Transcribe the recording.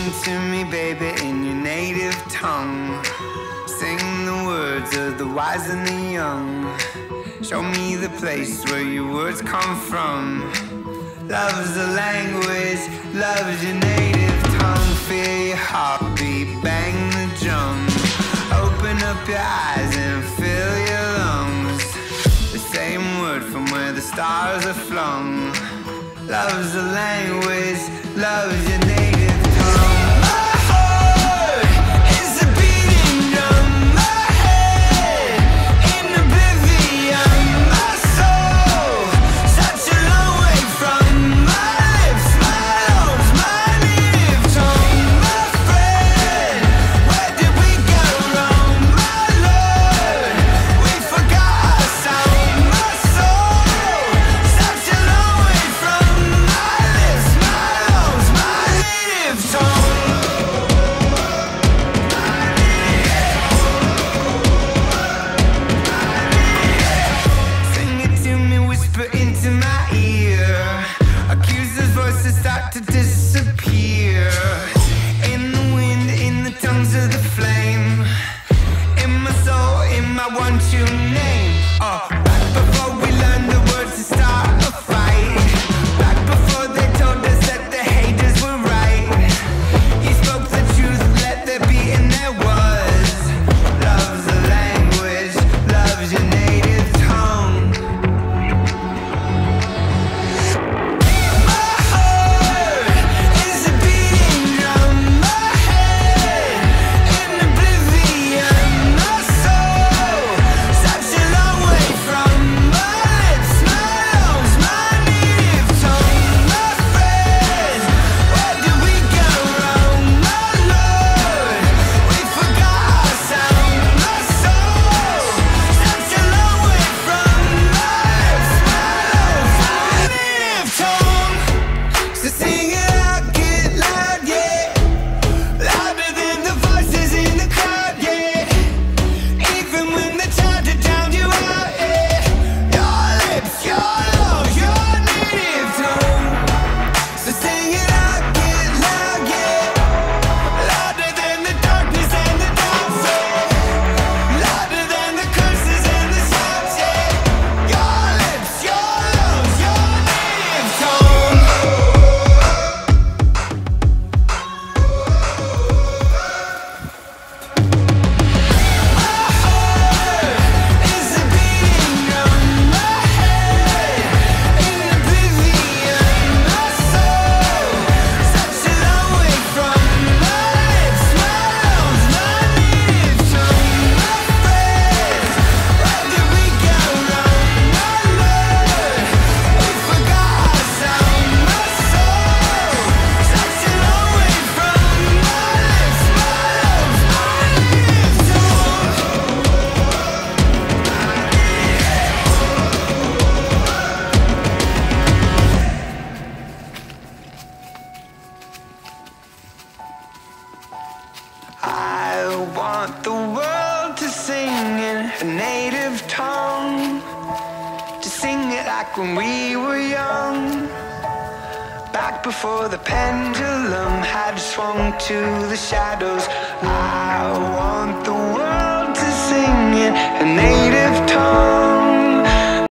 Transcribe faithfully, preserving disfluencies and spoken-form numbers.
to me, baby, in your native tongue. Sing the words of the wise and the young. Show me the place where your words come from. Love's the language, love's your native tongue. Feel your heartbeat, bang the drum. Open up your eyes and fill your lungs. The same word from where the stars are flung. Love's the language, love's your native tongue. My heart is a beating drum. My head in oblivion. My soul such a long way from my lips, my lungs, my native tongue. My friend, where did we go wrong? My lord, we forgot our sound. My soul such a long way from my lips, my lungs, my native tongue. Sing it to me, whisper into my ear. Accusers' voices start to disappear. In the wind, in the tongues of the flame. In my soul, in my one true name. Oh, back before we learned the words to start a fight. Back before they told us that the haters were right. You spoke the truth, let there be, and there was. Love's the language, love's your native tongue. My heart is a beating drum. My head in oblivion. My soul such a long way from my lips, my lungs, my native tongue. My friend, where did we go wrong? My lord, we forgot our sound. My soul such a long way from my lips, my lungs, my native tongue. So sing it out, get loud, yeah. Louder than the voices in the crowd, yeah. Even when they try to drown you out, yeah. Your lips, your lungs, your native tongue. So sing it out, get loud, yeah. Louder than the darkness and the doubts, yeah. Louder than the curses and the shouts, yeah. Your lips, your lungs, your native tongue. Is a beating drum. My head in oblivion. My soul such a long way from my lips, my lungs, my native tongue. My friend, where did we go wrong? My lord, we forgot our sound. My soul such a long way from my lips, my lungs, my native tongue. I want the world to sing in her native tongue, to sing it like when we were young, back before the pendulum had swung to the shadows. I want the world to sing in her native tongue.